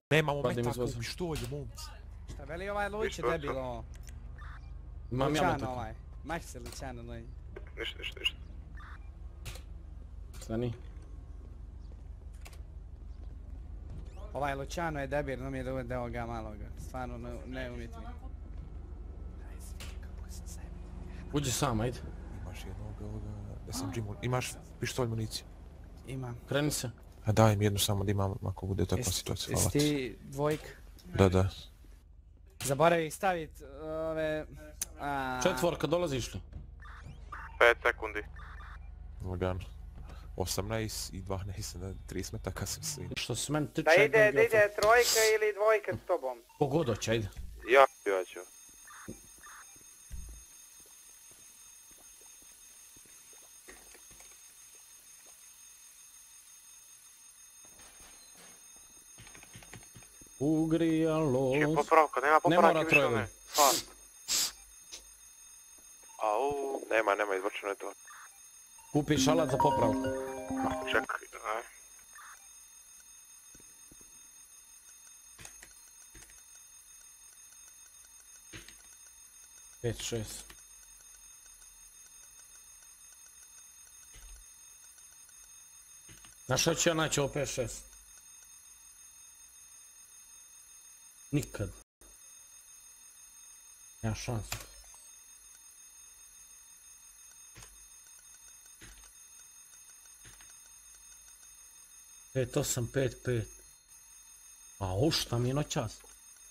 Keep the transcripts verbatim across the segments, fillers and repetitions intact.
Nemamo Vadim metaka u izvozom. pištolju, momci. Šta veli ovaj Lujić debil ovo? Imam ja Luciano metaka. ovaj. Maxi Luciano Lujić. Ništa, ništa, ništa. Stani. Ovaj Luciano je debil, no mi je da uvede ovoga maloga. Stvarno ne, ne umijeti mi. Uđi sam, ajde. Imaš jednog ovoga, da sam džimu, imaš pištolj municiju. Imam. Kreni se. A daj mi jednu samo da imam ako bude takva Jesi- situacija, Jesi hvala ti. ti dvojka? Da, da. Zaboravi stavit ove... a, Četvorka, dolaziš li? Pet sekundi. Lagano. osamnaest i dvanaest, da, trideset metaka sam svi. Što se meni tiče... Da ide, jedan da ide geofon. trojka ili dvojka s tobom. Kogod hoće, ajde. Ja, ja ću. Ugrijalo... Čije popravka, nema Ne mora popravke više trojevi. ne. Fast. Au, nema, nema, izvrčeno je to. Kupiš alat za popravku. Čekaj, aj. Pet, šest. Znaš što ću ja naći ovo pet šest? Nikad. Nema šanse. Pet, osam, pet, pet. A u šta mi je noćas?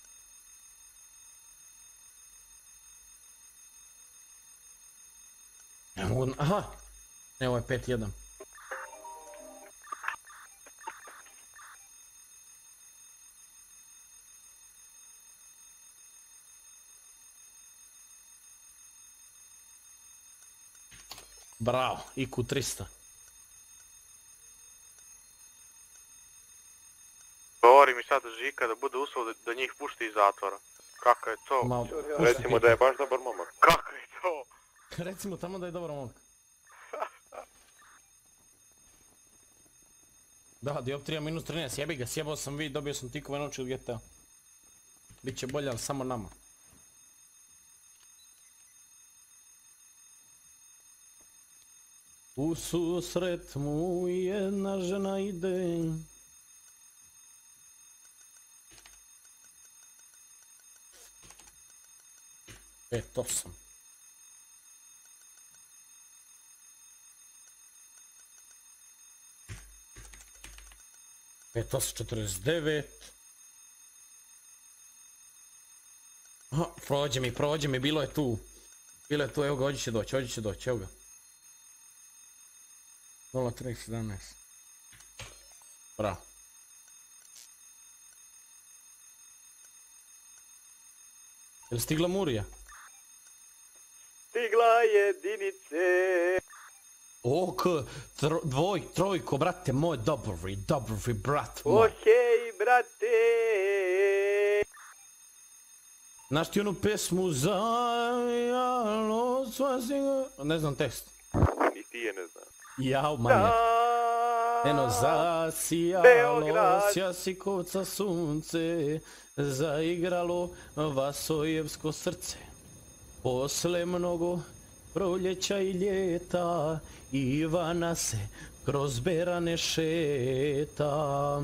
Ne mogu... Aha! Ne, ovo je pet jedan. Bravo, I Q trista. Govori mi sad Žika da bude uslov da, da njih pušti iz zatvora. Kako je to? Ma, Recimo da je baš dobar momak. Kako je to? Recimo tamo da je dobar momak. Da, dioptrija minus trinaest, jebi ga, sjebao sam vid, dobio sam tikove noći od G T A. Biće bolje, ali samo nama. U susret mu jedna žena ide. Pet, osam. Pet, osam, četrdeset devet. Aha, prođe mi, prođe mi, bilo je tu. Bilo je tu, evo ga, ovdje će doći, ovdje će doći, evo ga. nula tri sedamnaest. Bravo. Je li stigla Murija? Stigla jedinice. Ok, tro, dvoj, trojko, brate moj, dobri, dobri, brat moj. Okej, brate. Znaš ti onu pesmu Zajalo sva sigo... Ne znam tekst. Ni ti je ne znam. Jao, manje. Eno, zasijalo, Beograd. sjasikovca sunce, zaigralo vasojevsko srce. Posle mnogo proljeća i ljeta, Ivana se kroz berane šeta.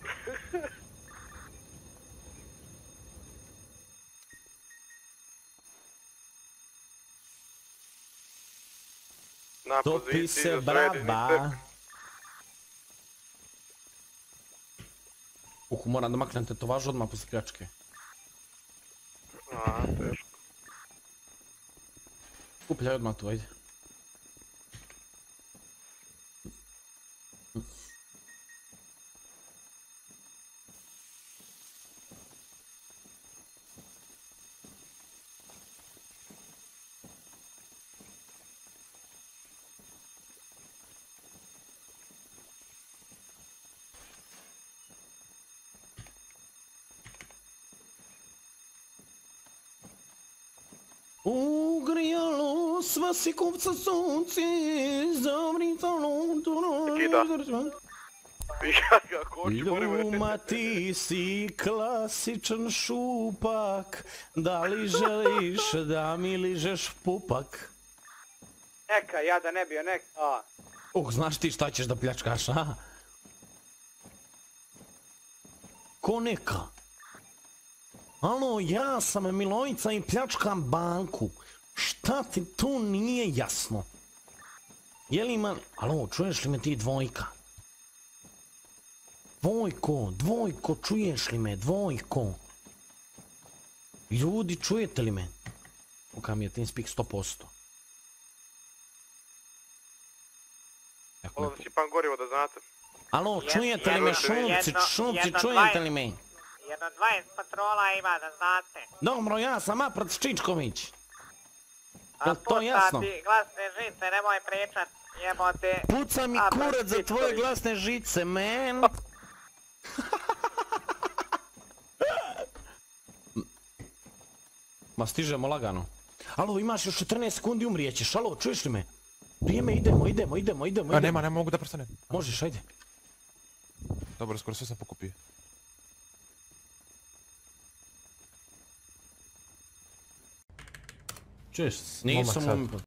Na Topi poziciji se za sve braba. jedinice. Uh, moram da maknem tetovažu odmah posle pljačke. A, teško. Kupljaj odmah tu, ajde. Ugrijalo sva si kupca sunci, zavritalo... Nikita. Ja ga koču, Ljuma, ti si klasičan šupak, da li želiš da mi ližeš pupak? Neka, ja da ne bio neka. A, Uh, znaš ti šta ćeš da pljačkaš, a? Ko neka? Alo, ja sam Milojica i pljačkam banku. Šta ti tu nije jasno? Je li ima... Alo, čuješ li me ti dvojka? Dvojko, dvojko, čuješ li me, dvojko? Ljudi, čujete li me? Pokam je TeamSpeak sto posto. Jako me Ovo si pan gorivo da znate. Alo, čujete li me, jedno- šumci, jedno- šumci, jedno čujete dvaje- li me? Jedno dvadeset patrola ima da znate. Dobro, ja sam Aprat Čičković. A Jel to jasno? puca ti glasne žice, nemoj pričat, jebote. Puca mi Aprat kurac za tvoje Čičković. glasne žice, man. Ma stižemo lagano. Alo, imaš još četrnaest sekundi, umrijećeš. Alo, čuješ li me? Vrijeme, idemo, idemo, idemo, idemo. A idemo. nema, ne mogu da prestanem. Možeš, ajde. Dobro, skoro sve sam pokupio. Čuješ, Nisam momak um- sad.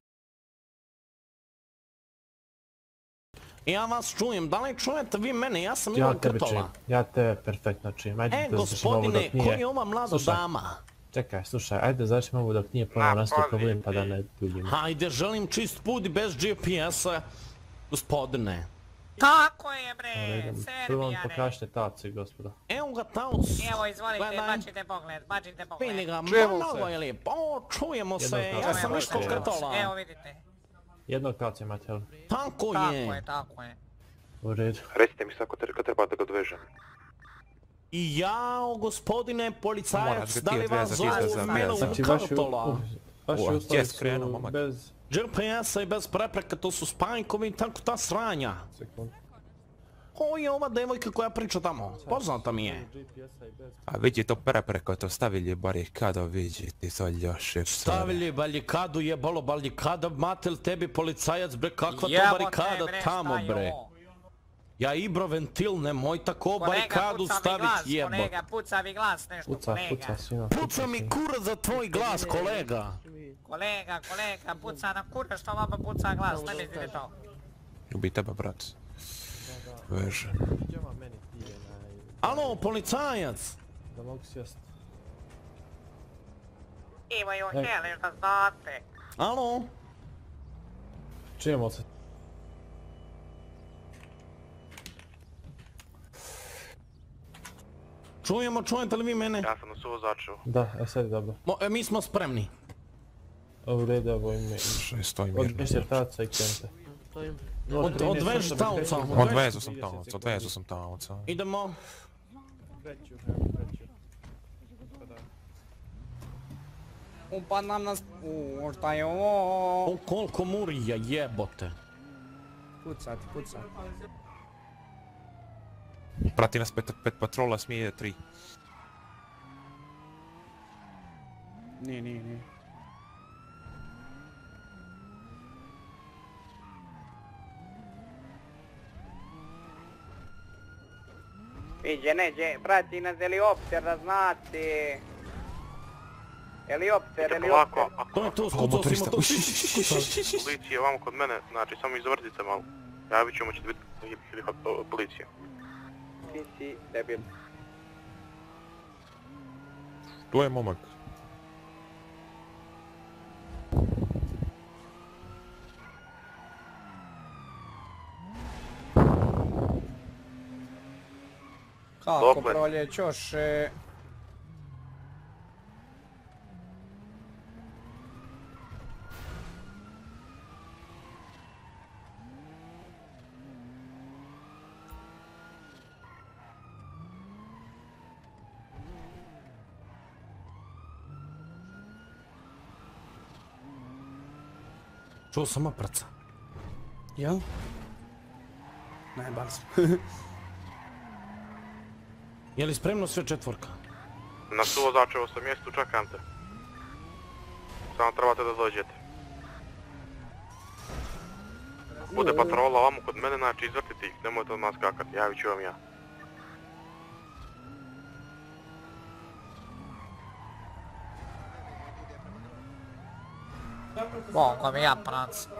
Ja vas čujem, da li čujete vi mene? Ja sam Ja Ivan tebe čujem, Krtola. ja tebe perfektno čujem. Ajde E, da završimo ovo gospodine, dok nije... ko je ova mlada Slušaj. dama? Čekaj, slušaj, ajde da završimo ovo dok nije ponovo Ma, nastao pazi problem pa da ti. ne duljimo. Hajde, želim čist put i bez G P S-a, gospodine. Tako je Ono, bre, idem. Prvo vam Serbijane. pokažite taci, gospodo. Evo ga taus. Evo, izvolite, Gledaj. bačite pogled, bačite Vidi pogled. ga, Čujemo mnogo se. je lijepo. O, čujemo se, Jednog ja taca sam imate, Miško evo. Krtola. Evo vidite. Jednog taca imate, jel? Tako Tako je. je, tako je. U redu. Recite mi sad kad treba da ga odvežem. I jao, gospodine Moraš policajac, ga da ti li vas odvezati zovu za Milom veza. Znači, vaši, Krtola? u- vaši O, uslovi gdje si krenuo, su momak? bez... G P S-a i bez prepreka, to su spajkovi i tako ta sranja. Sekund. Ko je ova devojka koja priča tamo? Poznata mi je. G P S-a i bez... A vidi to prepreko, to stavili barikado, vidi ti to ljoše. Stavili baljikadu, jebalo baljikada, matel tebi policajac, bre, kakva to Jebote, barikada bre, tamo, šta je bre. ovo? Ja ibro ventil, nemoj tako Kolega, barikadu puca mi stavit, glas, jebo. kolega, puca mi glas nešto, Puca, kolega. puca svima. Puca mi kurac za tvoj glas, kolega. Kolega, kolega, puca na kura što vama puca glas, ne mislite to. Ubi tebe, brat. Veže. Iđeva meni ti je naj... Alo, policajac. Da mogu sjest. Imaju E. heliš da znate. Alo. Čujemo se. Čujemo, čujete li vi mene? Ja sam na suvozaču. Da, e sad je dobro. Mo, e, mi smo spremni. U redu, ovo ime... Še stoji mirno. Odvežite taca i kente. Od, odveži taoca. Odvezu sam taoca, odvezu sam taoca. Idemo. upad nam nas... Uuu, šta je ovo? O, koliko murija, jebote. Pucati, pucati. Prati nas pet, pet patrola, smije tri. Nije, nije, nije. Iđe, neđe, prati nas helikopter da znate. Helikopter, Idemo ovako, helikopter. ako To je to, O, skucao si motorista. motor. policija je ovamo kod mene, znači samo izvrtite malo. Javit ćemo ćete biti helikopter policija. Ti si debil. Tu je momak. Kako Dokle? proljećoše? Čuo sam opraca. Jel? Najbal sam. Je li spremno sve četvorka? Na suvozačevo sam mjestu, čekam te. Samo trebate da dođete. bude patrola ovamo kod mene, znači izvrtite ih, nemojte odmah skakati, javit ću vam ja. Bog mi Japanac.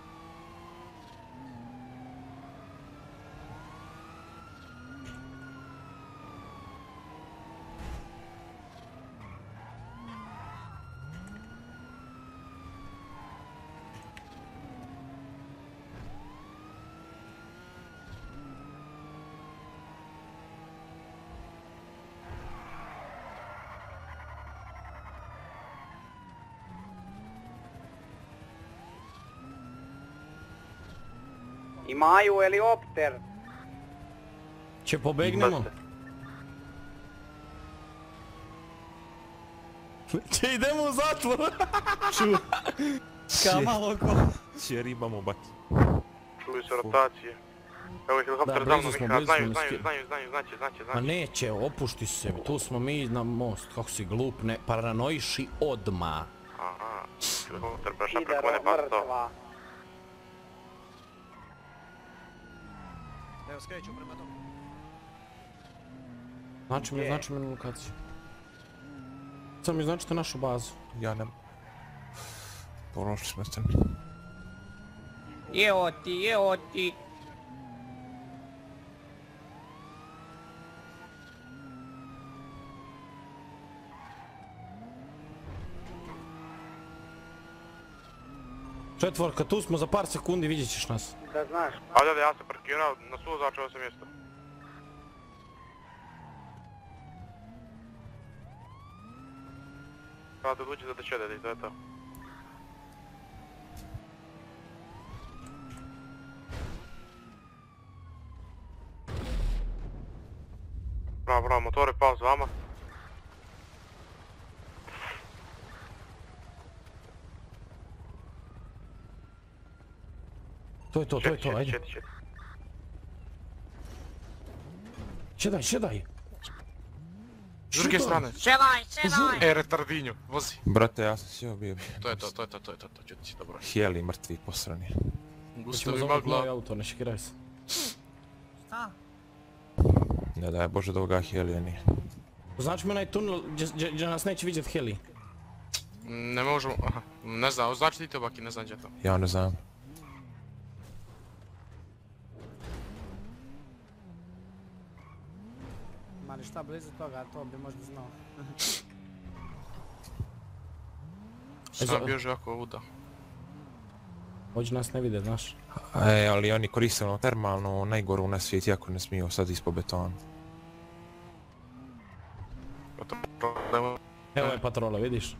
Imaju helikopter. Če pobegnemo? Če idemo u zatvor. Ka malo ko. Jer imamo baki. Čuju se rotacije. Evo je helikopter Da, za mnom, blizu smo, Miha, blizu znaju, smo, znaju, ski- znaju, znaju, znaće, znaće, Ma znaće. neće, opušti se, tu smo mi na most, kako si glup, ne, paranoiši odma. Aha, helikopter prešao preko mene pa to. Evo skreću prema tomu. Znači mi, znači mi na lokaciju. Samo mi značite našu bazu. Ja nem. Položili smo se. Evo ti, evo ti. Četvorka, tu smo za par sekundi, vidjet ćeš nas. Da znaš. Ajde, ajde, ja se parkirao, na suvo začeo sam mjesto. Kada odlučite da čedete i to je to. Bravo, bravo, motore, pauz vama. To je to, to je to, ajde. Četi, četi. Šedaj, šedaj. S druge strane. Šedaj, šedaj. E, retardinju, vozi. Brate, ja sam sjeo bio. To je to, to je to, to je to, to će ti dobro. Heli mrtvi posrani. Hoćemo Gustavi zavati novi magla. auto, ne šekiraj se. Šta? Ne daj Bože da ovoga Helija nije. Znači mi onaj tunel gdje- gdje nas neće vidjet heli. Ne možemo, aha, ne znam, označi ti to baki, ne znam gdje je to. Ja ne znam. Ma ništa blizu toga, to bi možda znao. Sam bježe jako ovuda. Hoće nas ne vide, znaš. E, ali oni koriste ono termalno, najgoru na svijet, jako ne smiju sad ispod betona. To problem. Evo je patrola, vidiš?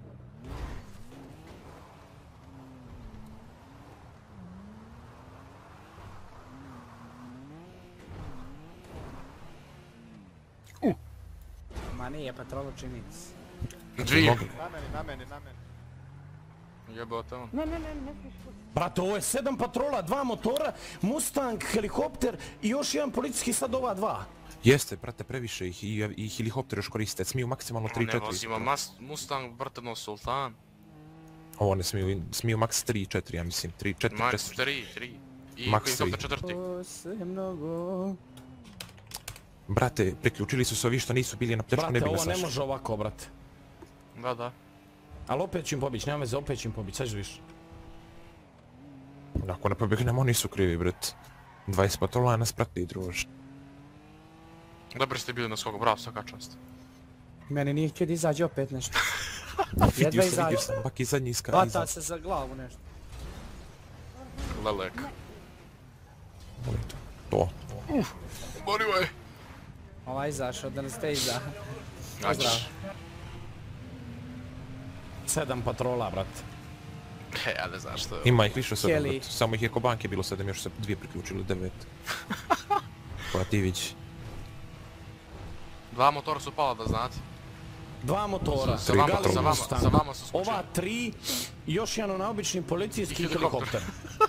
Ma nije patrolu činic. Dvije. Mogli. Na meni, na meni, na meni. Jebao tamo. Brate, ovo je sedam patrola, dva motora, Mustang, helikopter i još jedan policijski, sad ova dva. Jeste, brate, previše ih i, i helikopter još koriste, smiju maksimalno tri Ne četiri. vozimo Mas- Mustang, vrteno Sultan. Ovo ne smiju, smiju maks tri četiri, ja mislim, tri četiri Max četiri. tri, tri. I Max helikopter tri. četvrti. To se mnogo... Brate, priključili su se ovi što nisu bili na pljačku, ne Brate, bi ovo nas ne našli. može ovako, brate. Da, da. Ali opet ću im pobić, nema veze, opet ću im pobić, sad ćeš više. Ako ne pobegnemo, oni su krivi, brat. dvadeset patrola nas prati, druž. Dobro ste bili na skoku, bravo, svaka čast. Meni nije htio da izađe opet nešto. Jedva Vidio sam, izađe. vidio sam, baki zadnji iska. Hvata iza. se za glavu nešto. Lelek. Voli to. To. Borivo je. Ova izašao, da li ste iza. Znači. Sedam patrola, brate. He, ja ne znam što je. Ima ih više sada, Heli. brat. Samo ih je ko banke bilo sedam, još se dvije priključili, devet. Pa ti vidiš. Dva motora su pala, da znate. Dva motora, Za vama, Gali za vama, Mustang. za vama su skočili. Ova tri, i još jedan onaj obični policijski I helikopter. helikopter.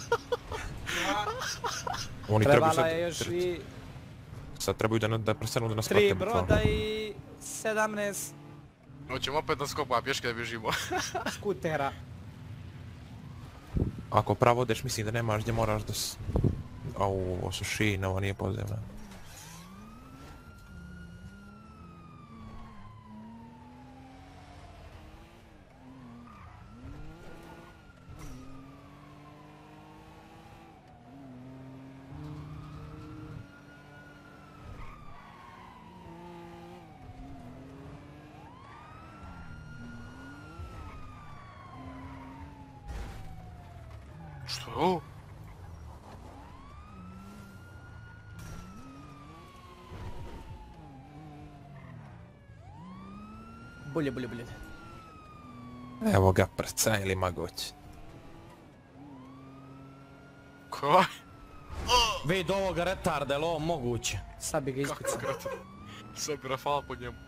Oni trebaju Trebala sad, je još i sad trebaju da, na- da prestanu da nas tri prate. bukvalno. broda i sedamnaest Hoćemo opet na skoku, a pješke da bježimo. skutera. Ako pravo odeš, mislim da nemaš gdje moraš da s... Au, ovo su šine, ovo nije podzemna. Što je ovo? Bolje, bolje, bolje. Evo ga prca ili magoć. Kaj? Vid ovoga retarda, je li ovo moguće? Sad bi ga Kako ispucao. kratan? Sad bi Rafala po njemu.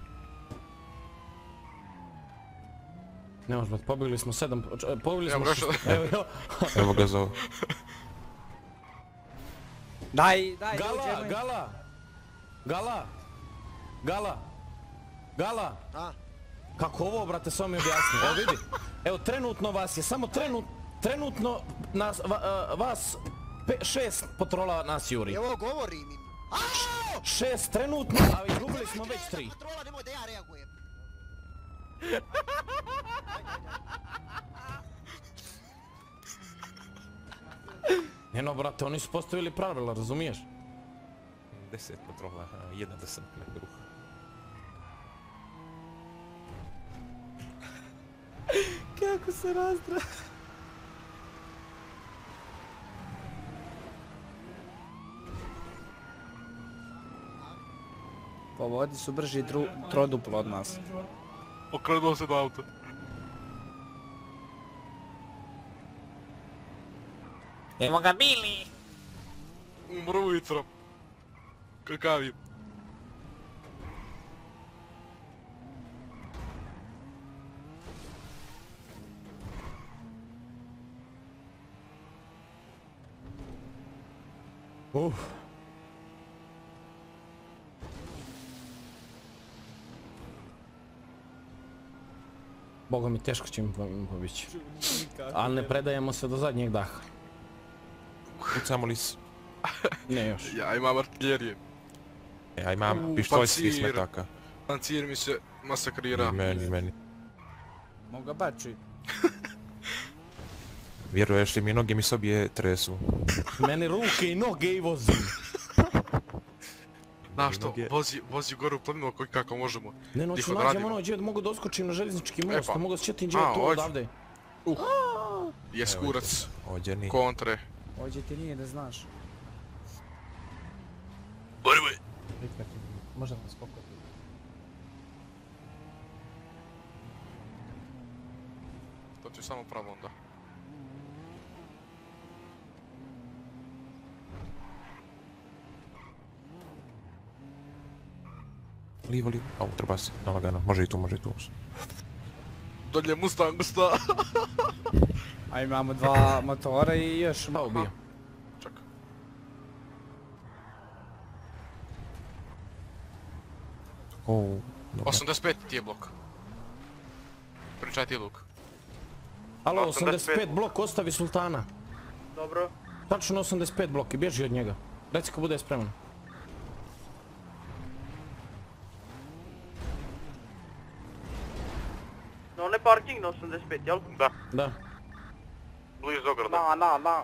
Ne možemo, pobjegli smo sedam, č- pobjegli Evo smo ga šest- evo, evo. Evo ga zove. Daj, daj, Gala, dođemo. Gala! Gala! Gala! Gala! A? Kako ovo, brate, samo mi objasni. Evo vidi. Evo, trenutno vas je, samo trenut, trenutno nas, va, a, vas, pe, šest patrola nas juri. Evo govorim im. Aaaa! Šest trenutno, a izgubili smo već tri. Patrola, nemoj da ja reagujem. Ne no, brate, oni su postavili pravila, razumiješ? Deset patrola, a, jedna da sam nek druga. Kako se razdra. Po vodi su brži dru, troduplo od nas. Okrenuo se do auta. Evo ga Billy! Umro ujutro. Kakav je? Uf. Boga mi, teško će mi po- pobići. Ali ne predajemo se do zadnjeg daha. Pucamo li s... Ne još. Ja imam artiljerije. Ja imam U, pištolj svih pancir. smetaka. Lancir mi se masakrira. I meni, i meni. Mogu ga bači. Vjeruješ li mi, noge mi sobije tresu. Meni ruke i noge i vozim. Znaš što, Noge- vozi, vozi gore u planinu koji kako možemo. Ne, noću Tiho da nađem radimo. ono gdje mogu da oskočim na željeznički E most, pa. mogu da sjetim gdje A, je to hoću. odavde. Jes Evo, kurac, Ovdje ni. kontre. Ođe ti nije da znaš. Borbe! Možda nas skokati. To ti je samo pravo onda. Livo, livo. Au, treba se. Na lagano. Može i tu, može i tu. Dolje Mustang sta. A imamo dva motora i još... Pa ubio. Čekaj. O, dobro. osamdeset pet ti je blok. Pričaj ti luk. Alo, osamdeset pet. osamdeset pet blok, ostavi sultana. Dobro. Tačno osamdeset pet blok i bježi od njega. Reci ko bude spreman. Na onaj parking na osamdeset pet, jel? Da. Da. Blizu ograda. Da, da, da.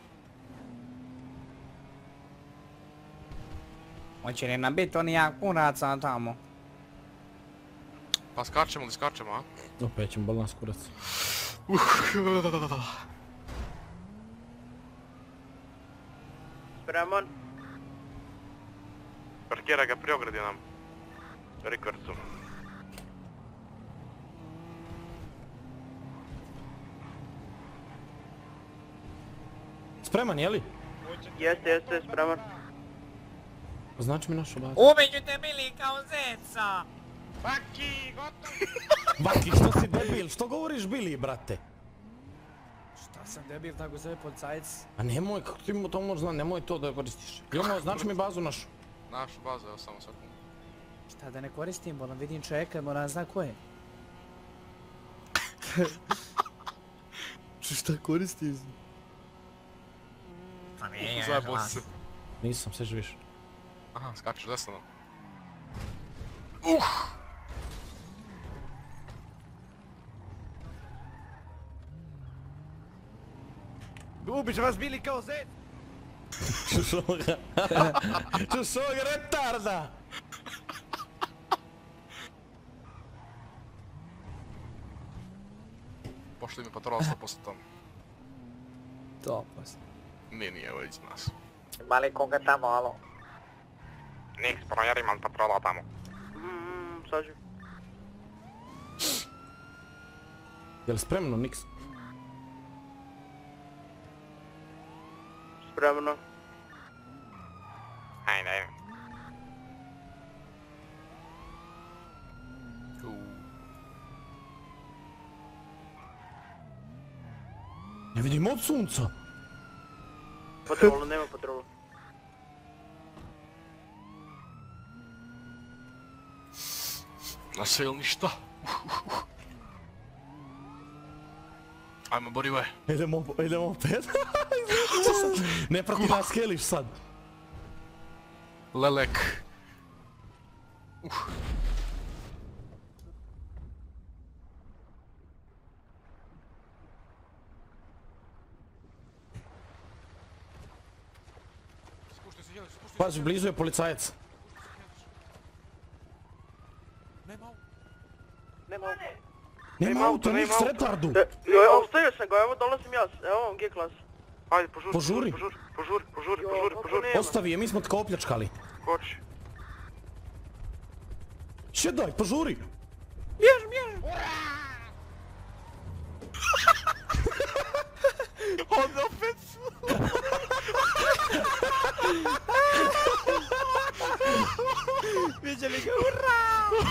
Hoće li nam biti oni jak kuraca tamo? Pa skačemo li skačemo, a? Opet ćemo balans kurac. Spreman. Parkira ga pri ogradi nam. Rikvarcu. Spreman, jeli? Jeste, jeste, spreman. Znači mi našu bazu. Ubiću te Billy kao zeca! Vaki, što si debil? Što govoriš Billy, brate? Šta sam debil tako zove policajac? A nemoj, kako ti mu to možeš znati, nemoj to da koristiš. Jomo, znači mi bazu našu. Našu bazu, evo samo sekundu. Šta da ne koristim, moram vidim čovjeka, moram zna ko je. Šta koristiš? Pa nije Zajebo glas. se. Nisam, sve živiš. Aha, skačeš desno. Uh! Ubiš vas bili kao zet! Čuš ovoga? Čuš ovoga retarda? Pošli mi patrola sto posto tamo. To pas. Nije, nije, evo iz nas. Ima li koga tamo, alo? Niks, provjeri imam patrola tamo. Mm, sad ću. Jel spremno, Niks? Spremno. Ajde, ajde. Ne vidim od sunca. Patrola, nema patrola. Nasilništa. Ajmo, Borive. Idemo, idemo opet. Ne prati nas Heliš sad. Lelek. Uh. Spuštaj se, Heliš, spuštaj se. Pazi, blizu je policajac. Nema Nema auto, Niks, auto. retardu. E, joj, ostavio sam ga, evo dolazim ja, evo G klas. Ajde, požuri, Požuri. požuri, požuri, požuri, požuri, požuri. Ostavi je, mi smo tko opljačkali. Koči. Šedaj, požuri. Bježim, bježim. On opet su. Vidjeli ga, ura!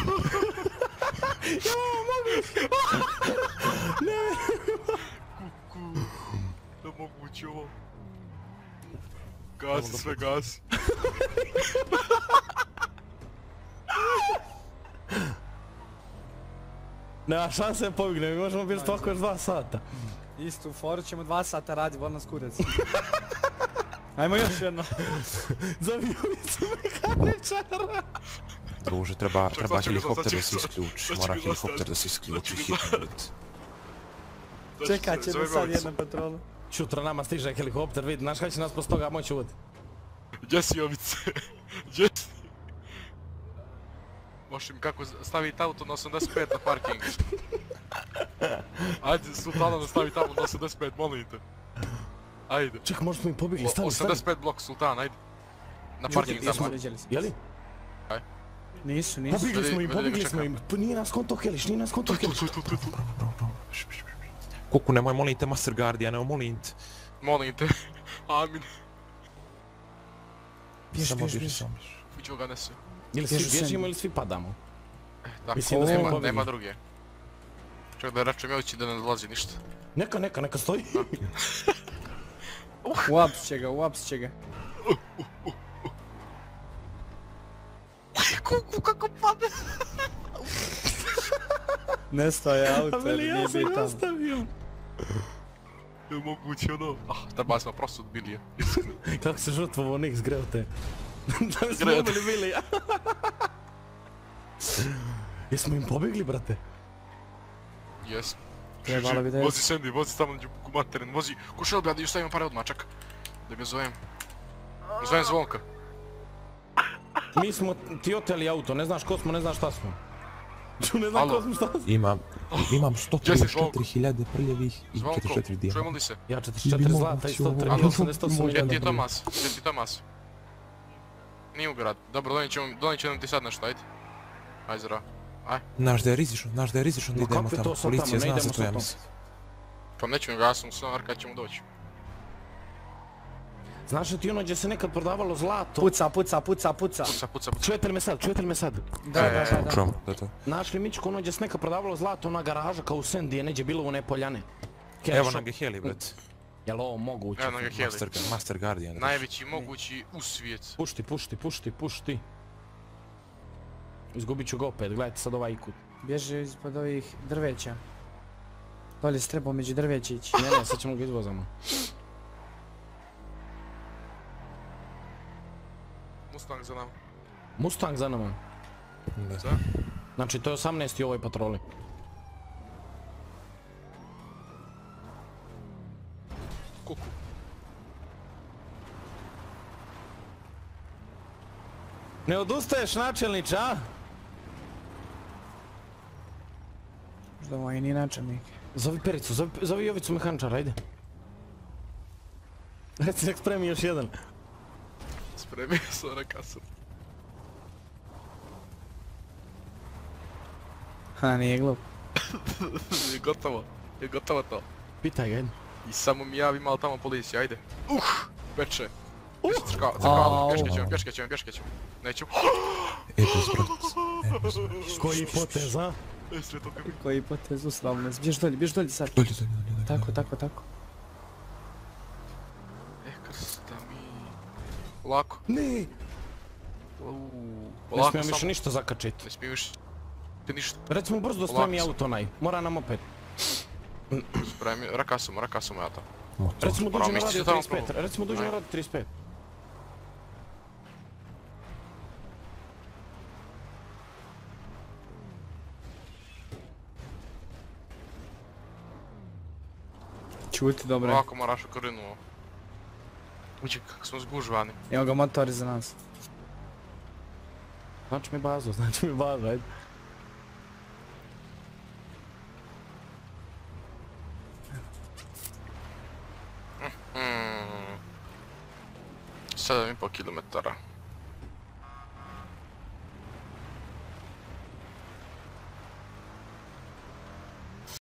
Da moguće ovo. Gas, sve gas. Nema šanse da pobjegne, mi možemo biti ovako još dva sata. Istu foru ćemo dva sata radi, vol nas kurac. Ajmo još jedno. Za vijunicu mehaničara. Druže, treba, Čak, treba sad će mi helikopter sad da će se mi isključi. sad će Mora mi helikopter dosta- da se sad će isključi mi hitno. bit. Čekat ćemo sad jednu patrolu. Čutra nama stiže helikopter, vidi, znaš kada će nas posto toga moći uvod. Gdje si ovice? Gdje si? Možeš mi kako staviti auto na osamdeset pet na parking. Ajde, Sultana da stavi tamo na osamdeset pet, molim te. Ajde. Ček, možda smo im pobjegli, stani, stani. osamdeset pet blok Sultan, ajde. Na parking jesmo tamo. Vidjeli smo. Jeli? Nisu, nisu. Pobjegli smo im, vidi, pobjegli čekam. smo im. Pa nije nas konto Heliš, nije nas konto Heliš. Kuku, nemoj molim te Master Guardian, evo molim te. Molim te. Amin. Bjež, Samo bjež, bježi, bjež. samo bježi. Uđo ga nese. Ili svi Bježi sem. bježimo ili svi padamo. Tako, Mislim da smo nema, pobjegli. nema druge. Čak da račem ja da ne dolazi ništa. Neka, neka, neka stoji. Uaps će ga, uaps će ga. Kuku, kako pade! Nestao je auto, Ali nije ja sam ga bitan. ostavio. Je moguće ono. Ah, treba smo prosto odbili je. Kako se žrtvovo Niks, greo te. Da li smo Greo te. ubili bili? Jesmo im pobjegli, brate? Jes. Trebalo bi da Vozi jes. Sandy, vozi tamo neđu kuku materen, vozi. Ko Shelby, da ju stavim pare odmah, čak. Da ga zovem. Zovem Zvonka. Mi smo ti oteli auto, ne znaš ko smo, ne znaš šta smo. Ču, ne znam Alo. ko smo, šta smo. Imam, imam sto Gdje si, trideset četiri Zvonko? hiljade prljavih i Zvonko, četrdeset četiri dijela. čujemo li se? Ja četrdeset četiri zlata i sto tri, Alo. osamdeset osam Gdje ti je milijuna. Tomas? Gdje ti je Tomas? Nije u grad. Dobro, donijet ćemo, donijet ćemo ti sad nešto, ajde. Ajde, zdravo. Aj. Znaš da je rizično, znaš da je rizično da Ma idemo kakve to tamo. sad tamo, Policija ne zna idemo za to, sad ja tamo. mislim. Pa nećemo ga, ja sam sve kad ćemo doći. Znaš li ti ono gdje se nekad prodavalo zlato? Puca, puca, puca, puca. Puca, puca, puca. Čujete li me sad, čujete li me sad? Da, da, da, da. Čujem, da to. Znaš li Mičko ono gdje se nekad prodavalo zlato, ona garaža kao u Sandy je neđe bilo u one poljane? Cash Evo shop. nam ga heli, brat. Jel ovo moguće? Evo nam ga Heli. Master, Master Guardian. Najveći mogući u svijet. Pušti, pušti, pušti, pušti. Izgubit ću ga opet, gledajte sad ovaj ikut. Bježe ispod ovih drveća. Dolje se trebao među drveće ići. Ne, ne, sad ćemo ga izvozamo. Mustang za nama. Mustang za nama. Za? Znači to je osamnaesti u ovoj patroli. Kuku. Ne odustaješ načelniče, a? Možda ovo i nije načelnik. Zovi Pericu, zovi, zovi Jovicu mehaničara, ajde. Reci nek spremi još jedan. Spremio sam na kasu. Ha, nije glup. Je gotovo. Je gotovo to. Pitaj ga, ajde. I samo mi javi malo tamo policija, ajde. Uh! Peče. Uh! Crkava, Au. crkava, pješke ćemo, pješke ćemo, pješke ćemo. Nećemo. E, bez brodice. E, bez brodice. Koji potez, a? E, sve to kako. Koji potez uslavno. Bješ dolje, bješ dolje sad. Dolje, dolje, dolje, dolje. Tako, tako, tako. E, krsta mi. Polako. Ne! Uuu. Ne Polako smijem više samo. ništa zakačit. Ne smiju više. Ti ništa. Recimo brzo da Polako spremi sam. auto onaj. Mora nam opet. Spremio, rakasamo, rakasamo ja to. Motor. Recimo dođe na misliš radio da tamo trideset pet. prvo? Recimo dođe na Ajde. radio trideset pet. Čuti, dobro. Ovako moraš u korinu. Uđi kako smo zgužvani. Evo ga motor iza nas. Znači mi bazu, znači mi bazu, ajde. Hmm. sedam i pol kilometara.